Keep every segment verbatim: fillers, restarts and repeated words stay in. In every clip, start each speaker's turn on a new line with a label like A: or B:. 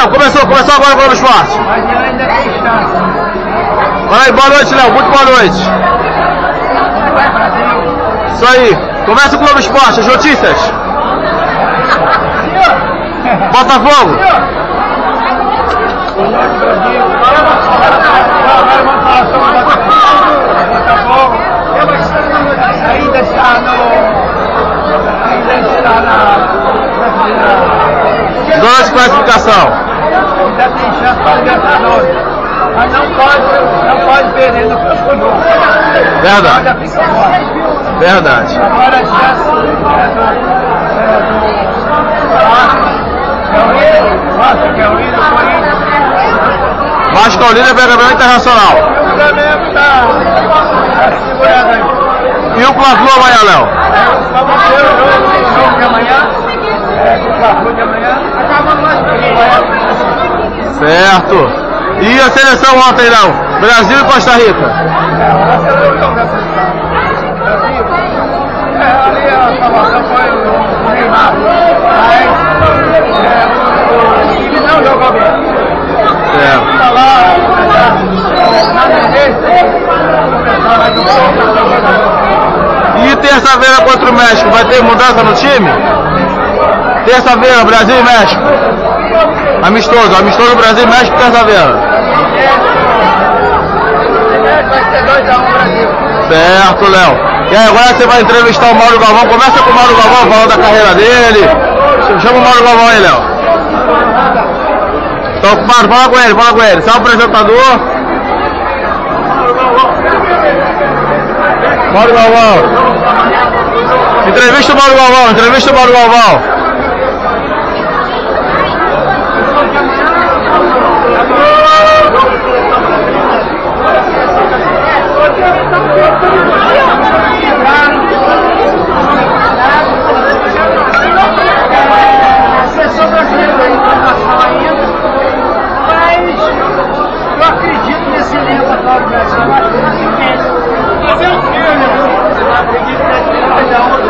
A: Léo, começou, começou agora o Globo Esporte.
B: Mas ele ainda tem chance.
A: Fala aí, boa noite, Léo, muito boa noite.
B: Vai, Brasil.
A: Isso aí, começa o Globo Esporte, as notícias. Botafogo.
B: Boa noite, Brasil. Agora vamos falar sobre o Botafogo. Ainda está no... Ainda está na...
A: Zona de classificação.
B: Ainda tem chance para o Libertadores. Mas não pode, não pode perder no próximo jogo.
A: Verdade. Verdade.
B: Agora a chance é do... É o líder, Vasco, que é o líder do Corinthians.
A: Vasco é o líder, pega pelo Internacional.
B: O Flamengo está segurando aí.
A: E o Fla-Flu amanhã, Léo?
B: Vamos ver o jogo de amanhã. É, o Fla-Flu de amanhã. Acabamos mais
A: certo. E a seleção ontem, Léo? Brasil e Costa Rica.
B: É, a seleção da seleção. Brasil. É, ali a salvação foi o Neymar. Mas é, o time não jogou bem.
A: Certo.
B: Está lá, na tendência,
A: E terça-feira contra o México, vai ter mudança no time? Terça-feira, Brasil e México. Amistoso, amistoso Brasil e México, terça-feira.
B: vai ser dois a um Brasil.
A: Certo, Léo. E aí, agora você vai entrevistar o Mauro Galvão. Começa com o Mauro Galvão, falando da carreira dele. Chama o Mauro Galvão aí, Léo. Tá ocupado? Fala com ele, fala com ele. Você é o apresentador. Mauro Galvão. Entrevista o Mauro Galvão, entrevista o Mauro Galvão.
B: A seleção brasileira da informação ainda, mas eu acredito nesse elenco atual do Brasil. Eu acho que vai ser bem. Fazer o quê, né? Eu acredito nesse elenco da outra.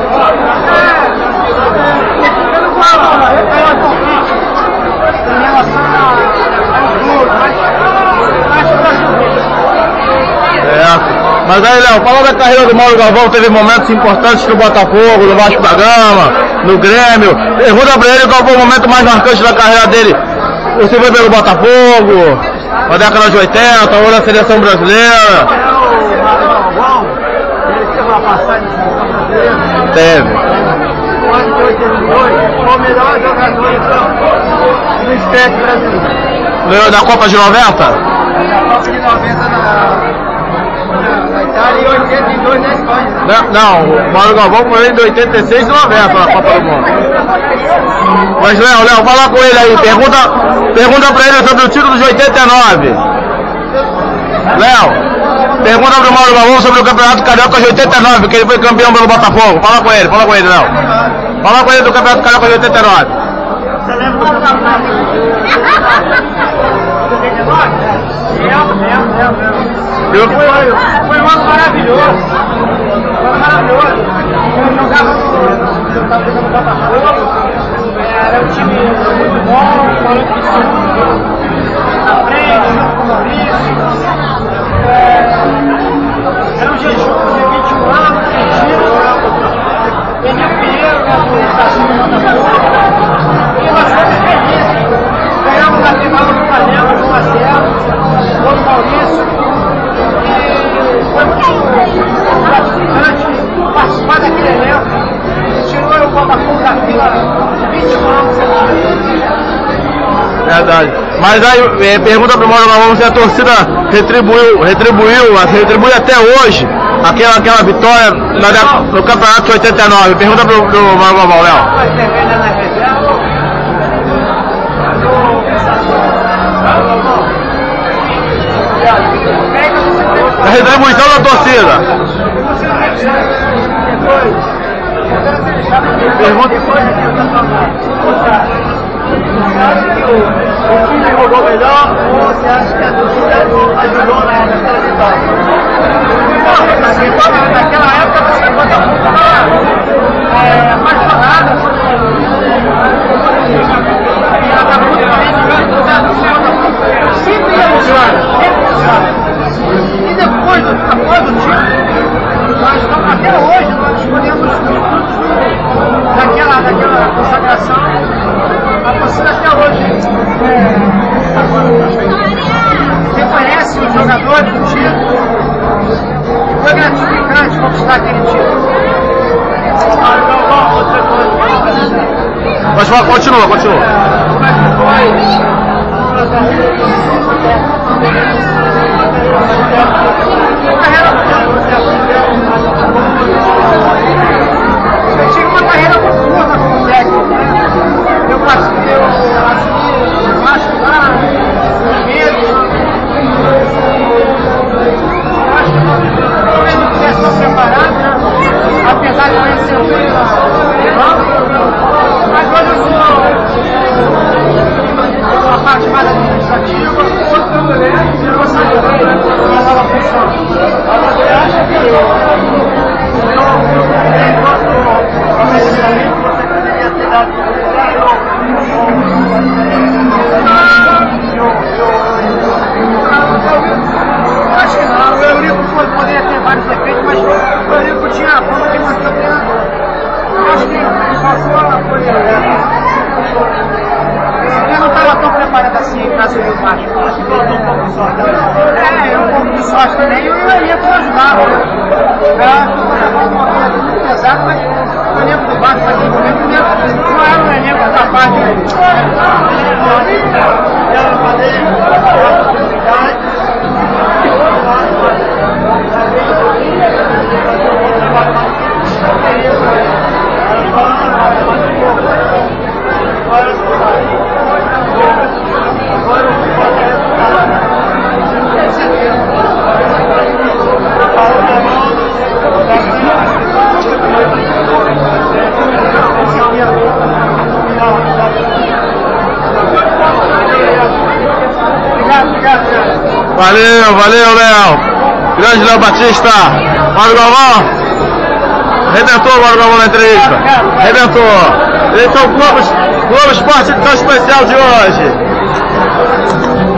B: Eu não falo, eu tenho uma confiança em relação ao jogo, mas acho que o Brasil vem.
A: Certo. Mas aí, Léo, fala da carreira do Mauro Galvão, teve momentos importantes no Botafogo, no Vasco da Gama, no Grêmio. Pergunta pra ele qual foi o momento mais marcante da carreira dele. Você foi pelo Botafogo, na década de oitenta, ou na seleção brasileira?
B: O Mauro Galvão, ele teve uma passagem na seleção brasileira.
A: Teve.
B: No ano de oitenta e dois, foi o melhor jogador do esquete brasileiro.
A: Ganhou da Copa de noventa?
B: Na Copa de noventa na, na Itália e oitenta e dois na Espanha.
A: Não, não, o Mauro Galvão foi de oitenta e seis e noventa na Copa do Mundo. Mas, Léo, Léo, fala com ele aí, pergunta, pergunta pra ele sobre o título de oitenta e nove. Léo, pergunta pro Mauro Galvão sobre o Campeonato Carioca de oitenta e nove, que ele foi campeão pelo Botafogo. Fala com ele, fala com ele, Léo. Fala com ele do Campeonato Carioca de oitenta e nove.
B: Você lembra do Campeonato de oitenta e nove? Lembro, lembro, lembro.
A: Eu...
B: Foi, foi um ano maravilhoso. Foi maravilhoso. Eu jogava no, eu estava jogando no Botafogo. Era um time muito bom, muito na frente, junto com o Maurício. É, era um jejum de vinte e um anos, Argentina. Daniel Pinheiro, né, do Estação do Botafogo. E nós fomos felizes. Ganhamos a final do Flamengo, um a zero. Gol do Maurício. E foi muito gratificante participar daquele elenco. Tirou o Botafogo da fila de vinte e um anos.
A: Verdade. Mas aí, é, pergunta pro Mauro Galvão se a torcida retribuiu, retribuiu, retribui até hoje aquela, aquela vitória na, no Campeonato de oitenta e nove. Pergunta pro, pro Mauro Galvão, Léo. A retribuição da torcida.
B: Pergunta depois aqui no Você acha que o, o time jogou melhor ou você acha que a torcida ajudou na naquela vitória? Naquela época você Botafogo estava é, apaixonado. E ela estava muito bem jogando. Você conhece o jogador do título? Foi gratificante conquistar aquele título.
A: Mas vai, continua, continua.
B: Como é que foi? Eu tive uma carreira muito curta como técnico, né? Eu passei, eu assumi Vasco lá, primeiro. Eu acho que talvez não tivesse tão preparado, né? Apesar de eu ser um mas hoje eu sou uma parte mais administrativa, eu vou sair da nova função. Você acha que eu profissionalmente você poderia ter dado eu acho que não, o Eurico poderia ter vários efeitos, mas o Eurico tinha a fama de manter o treinador. Eu acho que passou a coisa. Eu não estava tão preparado assim para subir o Vasco. Acho que faltou um pouco de sorte. É, um pouco de sorte também e o elenco ajudava. Era um momento muito pesado, mas o elenco do Vasco naquele momento não era um elenco capaz de.
A: Valeu, valeu, Léo. Grande Léo Batista. Mário Galvão. Redentor, Mário Galvão na entrevista. Redentor. Esse é o Globo, Globo Esporte tão especial de hoje.